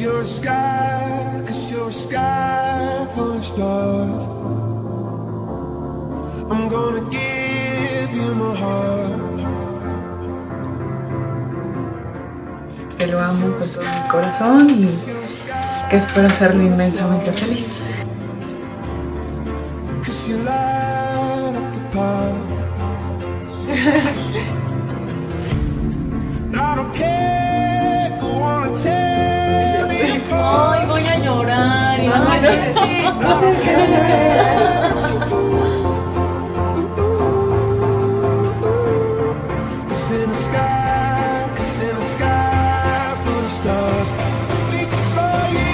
you're a sky, 'cause you're a sky full of stars. I'm gonna give you my heart. Que lo amo con todo mi corazón y que espero hacerlo inmensamente feliz. 'Cause you light up the path. I don't care, go on and tear me apart. Ay, voy a llorar. Y no, Cause in the sky full of stars, I think I saw you.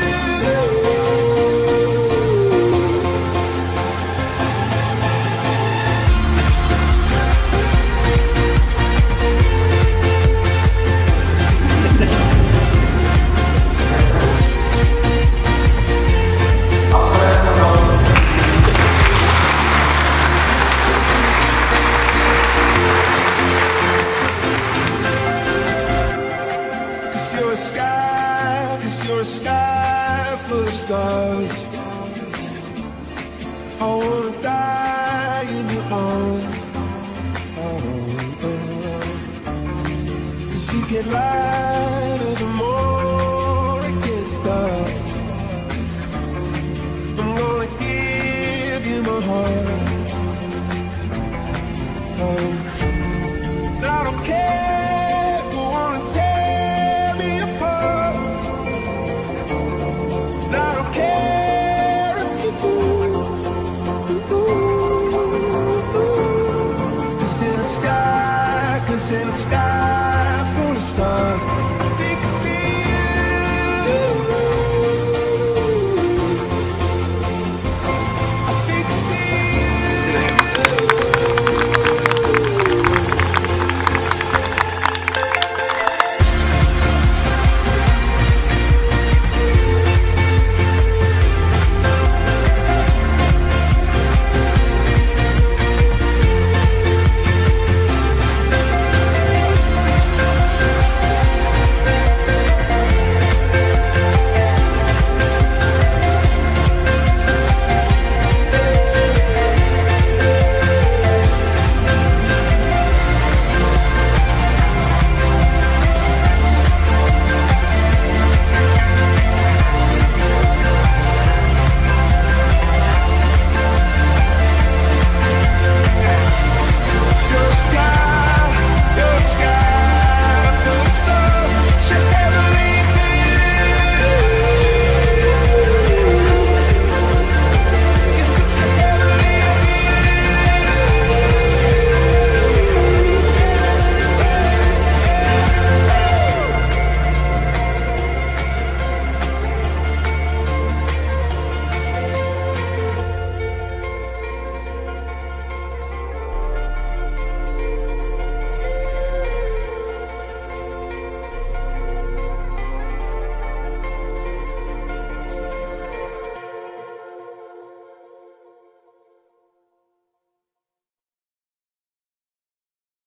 You're a sky full of stars. I wanna die in your arms. Oh, 'cause you get light